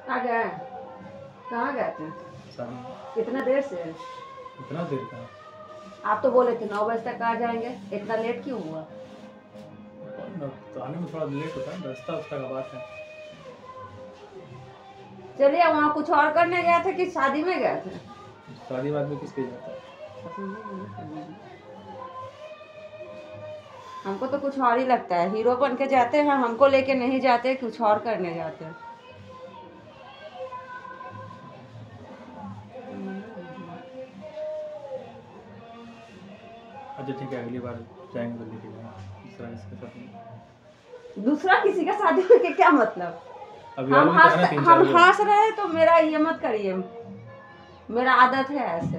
आ गए? कहाँ गए थे? इतना देर से? इतना देर का? आप तो बोले थे 9 बजे तक आ जाएंगे, इतना लेट क्यों हुआ? तो आने में थोड़ा लेट होता है, रास्ता उसका का बात है। चलिए, वहाँ कुछ और करने गए थे कि शादी में गए थे? शादी बाद में किसके जाता है? हमको तो कुछ और ही लगता है, हीरो बन के जाते हैं, हमको लेके नहीं जाते, कुछ और करने जाते हैं। अच्छा ठीक है, अगली बार जाएंगे तो लेके जाएंगे इसके साथ। दूसरा किसी का शादी में के क्या मतलब? अभी हम हंस रहे हैं तो मेरा ये मत करिए, मेरा आदत है ऐसे।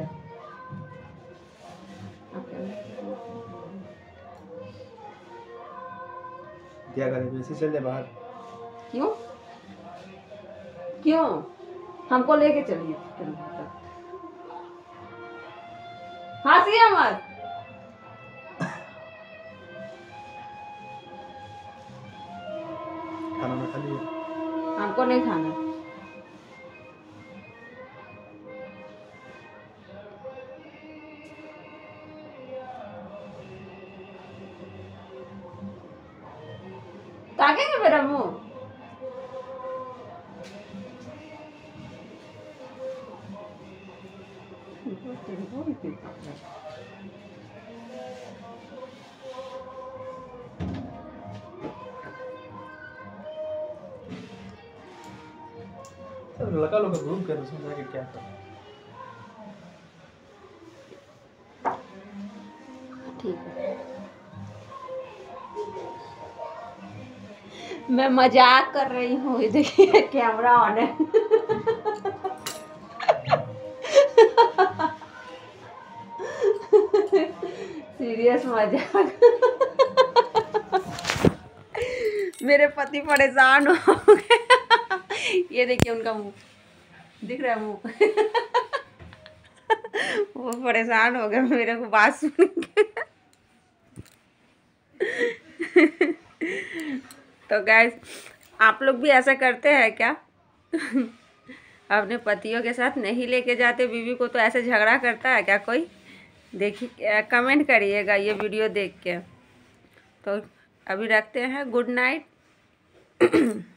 क्या करें, वैसे चल जाए बाहर। क्यों क्यों? हमको लेके चलिए। हंसिए मत। खाना ना खा लिए? हमको नहीं खाना। ताकेंगे मेरा मुंह? लड़का लोग ग्रुप कर उसमें जाके क्या कर। ठीक है, मैं मजाक कर रही हूँ। देखिए कैमरा ऑन है। सीरियस मजाक। मेरे पति परेशान हो गए। ये देखिए उनका मुंह दिख रहा है, मुंह। वो परेशान हो गए मेरे को बात सुन के। तो गाइस, आप लोग भी ऐसा करते हैं क्या? अपने पतियों के साथ नहीं लेके जाते बीवी को, तो ऐसे झगड़ा करता है क्या कोई? देखिए, कमेंट करिएगा ये वीडियो देख के। तो अभी रखते हैं, गुड नाइट।